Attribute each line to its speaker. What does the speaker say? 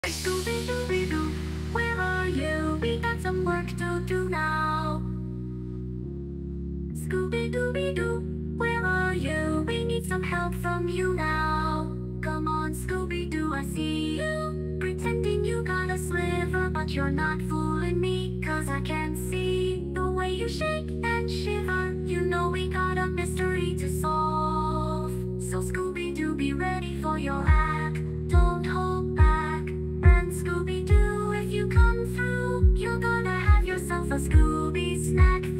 Speaker 1: Scooby-Dooby-Doo, where are you? We got some work to do now. Scooby-Dooby-Doo, where are you? We need some help from you now. Come on, Scooby-Doo, I see you. Pretending you got a sliver, but you're not fooling me. 'Cause I can see the way you shake and shiver. You know we got a mystery to solve. So Scooby-Doo, be ready for your act. Don't hold back. And Scooby-Doo, if you come through, you're gonna have yourself a Scooby snack.